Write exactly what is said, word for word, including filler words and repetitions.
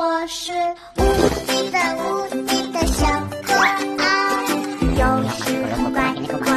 我是无敌的无敌的小可爱，有时很乖，